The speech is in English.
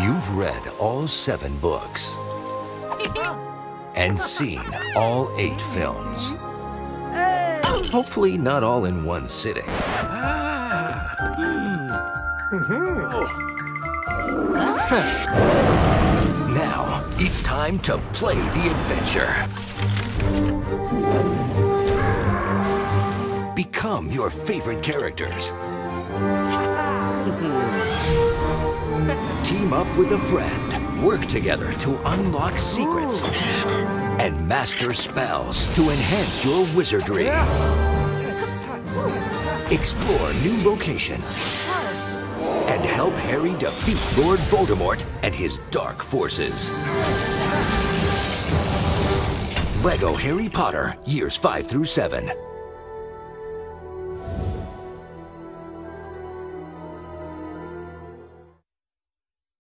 You've read all 7 books and seen all 8 films. Hopefully not all in one sitting. Now, it's time to play the adventure. Become your favorite characters. Team up with a friend. Work together to unlock secrets. And master spells to enhance your wizardry. Explore new locations. And help Harry defeat Lord Voldemort and his dark forces. Lego Harry Potter, years 5 through 7.